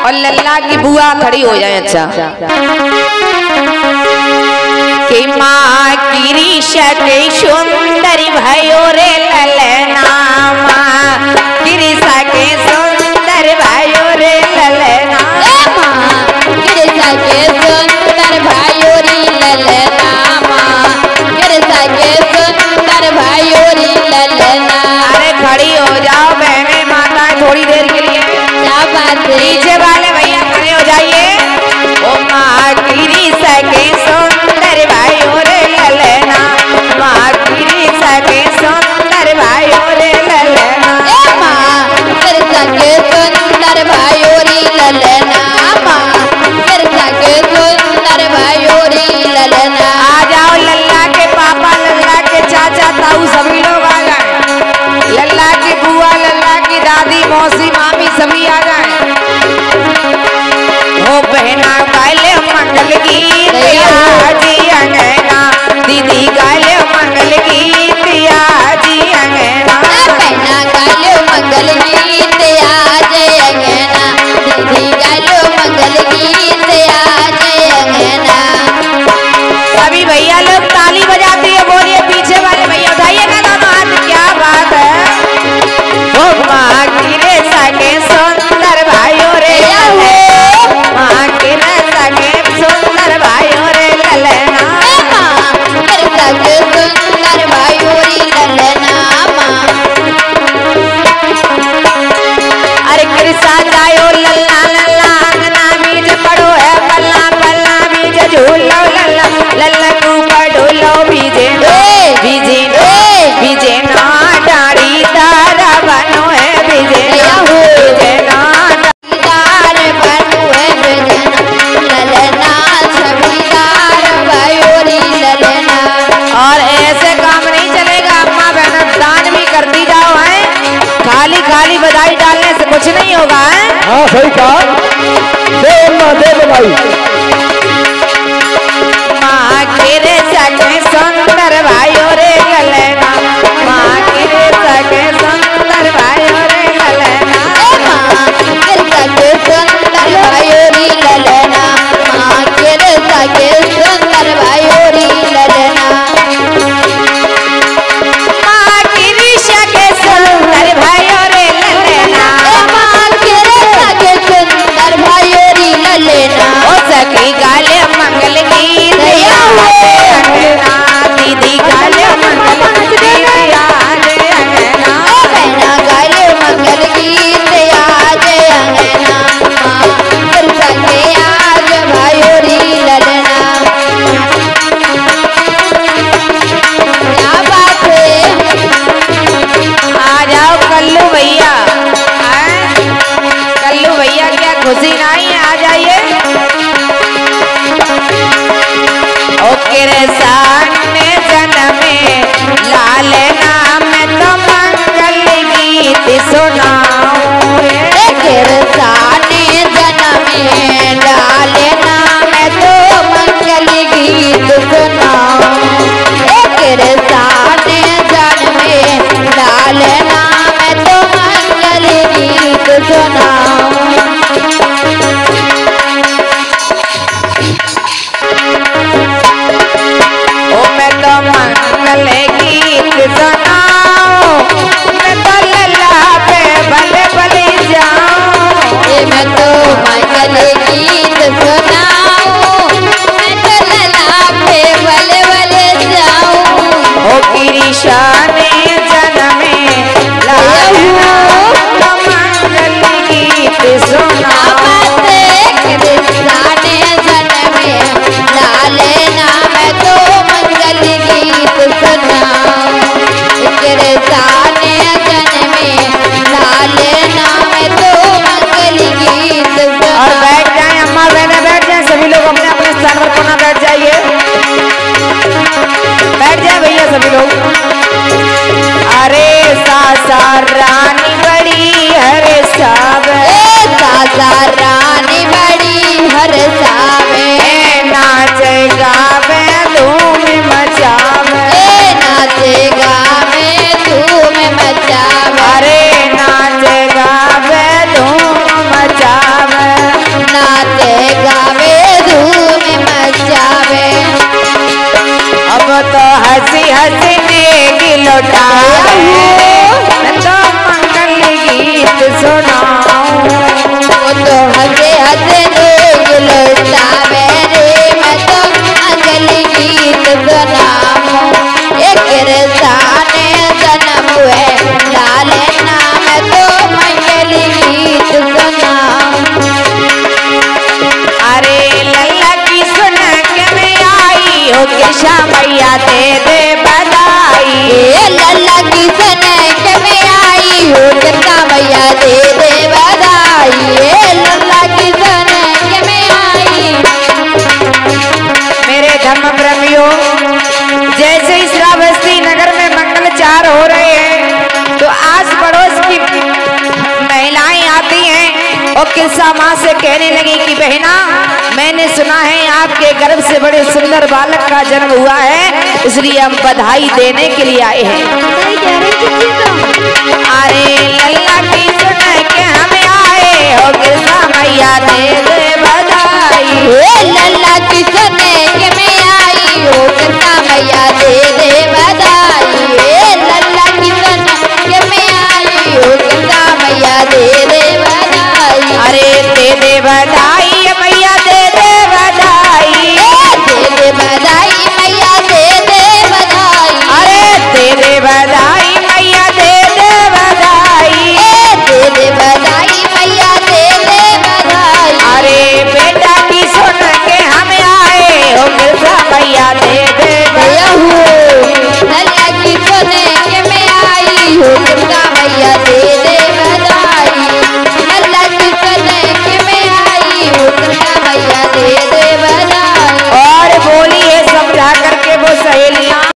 और लल्ला की बुआ खड़ी हो जाए। अच्छा कि माँ की ऋषा के सुंदरी भयो रे ललना, माँ की ऋषा के सुंदर भयो रे ललना, माँ की ऋषा के सुंदर भयो रे ललना, माँ की ऋषा के सुंदर भयो रे ललना। अरे खड़ी हो जाओ बहने माता थोड़ी देर के लिए। क्या बात है? पीछे वाले भैया खड़े हो जाइए। ओ माँ की ऋषा के सुंदर भयो रे ललना, माँ की ऋषा के सुंदर भयो रे ललना, माँ की ऋषा के सुंदर भयो रे ललना, माँ की ऋषा के सुंदर भयो रे ललना। आ जाओ लल्ला के पापा, लल्ला के चाचा ताऊ सभी लोग आ जाए। लल्ला की बुआ, लल्ला की दादी, मौसी, मामी सभी आ जाए। हो बहना गाले मंगल गीत आजी अंगना, दीदी गाले मंगल गीत आजी अंगना, बहना गालो मंगल गीत आज अंगना, दीदी गालो मंगल गीत आज अंगना। सभी भैया लोग ताली बजाते हैं। बोलिए पीछे वाले भैया उठाइए ना दोनों हाथ। क्या बात है? ओ माँ की ऋषा के सुंदर भाइयों रे ललना, माँ की ऋषा के सुंदर भाइयों रे ललना, माँ की ऋषा के सुंदर भयो रे ललना, माँ। अरे कृषा जायो लल्ला लल्ला अंगना बीज पड़ो है पल्ला पल्ला बीज झूलो लल्ला लल्ला को पड़ो बीजे बीजे बीजे ना डाड़ी तारा बनो है बीजे बीजे ना दार बनो है बीजना ललना, छबीदार भयो रे ललना। और ऐसे काम नहीं चलेगा। अम्मा बहन दान भी करती जाओ है, खाली खाली बधाई डालने से कुछ नहीं होगा है। हाँ सही कहा, दे अम्मा दे भाई। माँ की ऋषा के सुंदर भाइयों रे ललना, माँ की ऋषा के सुंदर भाइयों रे ललना, माँ की ऋषा के सुंदर भयो रे ललना, माँ की ऋषा के सुंदर भयो रे ललना। माँ की ऋषा के सुंदर भाइयों रे ललना, माँ की ऋषा के सुंदर भयो रे ललना। ओ सखी गाले मंगल गीत अंगना, दीदी गाले मंगल गीत आज अंगना, बहना गाले मंगल गीत आज अंगना, माँ की ऋषा के आज भयो रे ललना। क्या बात है? आ जाओ कल्लू भैया। कल्लू भैया क्या खुशी नहीं है? आ जाइए। ओ किरसान ने जन्मे लाल नाम तो मंगल गीत सुनाओ रे। किरसाने जन्मे लाल नाम तो मंगल गीत सुनाओ। किरसाने जन्मे लाल नाम तो मंगल गीत सुनाओ। ओ मैं तो मंगल गीत सुनाओ, मैं तो लल्ला पे बन किस्सा माँ से कहने लगी कि बहना, मैंने सुना है आपके गर्भ से बड़े सुंदर बालक का जन्म हुआ है, इसलिए हम बधाई देने के लिए आए हैं। बधाई दे रही थी तो। अरे लल्ला